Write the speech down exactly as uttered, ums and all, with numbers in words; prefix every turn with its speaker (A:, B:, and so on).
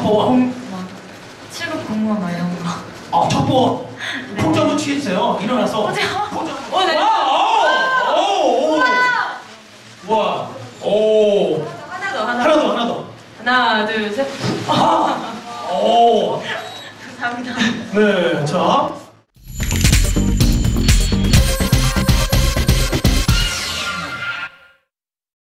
A: 첩보 홍.
B: 막 칠 급 공무원 막 이런 거.
A: 아 첩보.
B: 네.
A: 포즈 한번 취해주세요. 일어나서.
B: 포즈.
A: 포즈.
B: 어, 네.
A: 와, 오, 오, 오. 와, 오.
B: 하나 더, 하나
A: 하나 더, 하나 더.
B: 하나, 둘, 셋.
A: 아, 오.
B: 감사합니다.
A: 네, 자.